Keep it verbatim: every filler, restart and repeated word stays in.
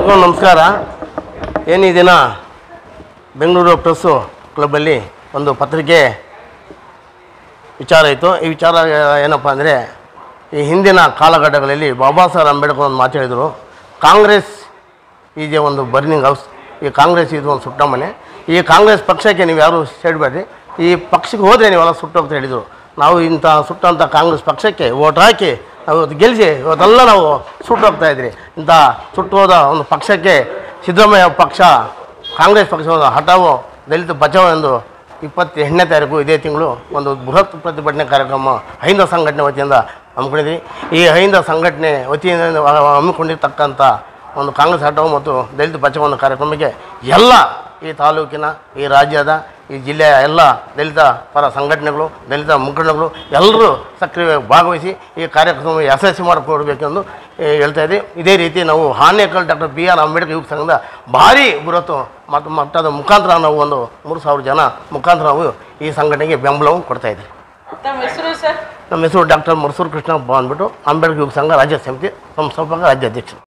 ಎಲ್ರಿಗೂ ನಮಸ್ಕಾರ. ಏನು ಈ ದಿನ ಬೆಂಗಳೂರು ಪ್ರೆಸ್ಸು ಕ್ಲಬ್ಬಲ್ಲಿ ಒಂದು ಪತ್ರಿಕೆ ವಿಚಾರ ಇತ್ತು. ಈ ವಿಚಾರ ಏನಪ್ಪ ಅಂದರೆ, ಈ ಹಿಂದಿನ ಕಾಲಘಟ್ಟಗಳಲ್ಲಿ ಬಾಬಾ ಸಾಹೇಬ್ ಅಂಬೇಡ್ಕರ್ ಒಂದು ಮಾತು ಹೇಳಿದರು, ಕಾಂಗ್ರೆಸ್ ಈಜೆ ಒಂದು ಬರ್ನಿಂಗ್ ಹೌಸ್, ಈ ಕಾಂಗ್ರೆಸ್ ಇದು ಒಂದು ಸುಟ್ಟ ಮನೆ, ಈ ಕಾಂಗ್ರೆಸ್ ಪಕ್ಷಕ್ಕೆ ನೀವು ಯಾರು ಸೇಡಬೇಡ್ರಿ, ಈ ಪಕ್ಷಕ್ಕೆ ಹೋದರೆ ನೀವೆಲ್ಲ ಸುಟ್ಟೋಗ್ತಾ ಹೇಳಿದರು. ನಾವು ಇಂಥ ಸುಟ್ಟಂಥ ಕಾಂಗ್ರೆಸ್ ಪಕ್ಷಕ್ಕೆ ಓಟ್ ಹಾಕಿ ನಾವು ಗೆಲ್ಲಿಸಿ ಇವತ್ತೆಲ್ಲ ನಾವು ಸುಟ್ಟೋಗ್ತಾ ಇದ್ರಿ. ಇಂಥ ಸುಟ್ಟೋದ ಒಂದು ಪಕ್ಷಕ್ಕೆ ಸಿದ್ದರಾಮಯ್ಯ ಪಕ್ಷ, ಕಾಂಗ್ರೆಸ್ ಪಕ್ಷದ ಹಠಾವೋ ದಲಿತ ಬಚಾವೋ ಎಂದು ಇಪ್ಪತ್ತೆಂಟನೇ ತಾರೀಕು ಇದೇ ತಿಂಗಳು ಒಂದು ಬೃಹತ್ ಪ್ರತಿಭಟನೆ ಕಾರ್ಯಕ್ರಮ ಹೈಂದ ಸಂಘಟನೆ ವತಿಯಿಂದ ಹಮ್ಮಿಕೊಂಡಿದ್ವಿ. ಈ ಹೈಂದ ಸಂಘಟನೆ ವತಿಯಿಂದ ಹಮ್ಮಿಕೊಂಡಿರ್ತಕ್ಕಂಥ ಒಂದು ಕಾಂಗ್ರೆಸ್ ಹಠಾವೋ ಮತ್ತು ದಲಿತ ಬಚಾವೋ ಒಂದು ಕಾರ್ಯಕ್ರಮಕ್ಕೆ ಎಲ್ಲ ಈ ತಾಲೂಕಿನ, ಈ ರಾಜ್ಯದ, ಈ ಜಿಲ್ಲೆಯ ಎಲ್ಲ ದಲಿತ ಪರ ಸಂಘಟನೆಗಳು, ದಲಿತ ಮುಖಂಡಗಳು ಎಲ್ಲರೂ ಸಕ್ರಿಯವಾಗಿ ಭಾಗವಹಿಸಿ ಈ ಕಾರ್ಯಕ್ರಮ ಯಶಸ್ವಿ ಮಾಡಿಕೊಡ್ಬೇಕೆಂದು ಹೇಳ್ತಾ ಇದ್ದೀವಿ. ಇದೇ ರೀತಿ ನಾವು Anekal doctor B R Ambedkar ಯುವ ಸಂಘದ ಭಾರಿ ಬೃಹತ್ ಮತ್ತು ಮಟ್ಟದ ಮುಖಾಂತರ ನಾವು ಒಂದು ಮೂರು ಸಾವಿರ ಜನ ಮುಖಾಂತರ ನಾವು ಈ ಸಂಘಟನೆಗೆ ಬೆಂಬಲವನ್ನು ಕೊಡ್ತಾ ಇದ್ದೀವಿ. ನಮ್ಮ ಹೆಸರು ಡಾಕ್ಟರ್ ಮರ್ಸೂರು ಕೃಷ್ಣ ಅಂದ್ಬಿಟ್ಟು ಅಂಬೇಡ್ಕರ್ ಯುವ ಸಂಘ ರಾಜ್ಯ ಸಮಿತಿ ಸಂಸ್ಥಾಪಕ ರಾಜ್ಯಾಧ್ಯಕ್ಷರು.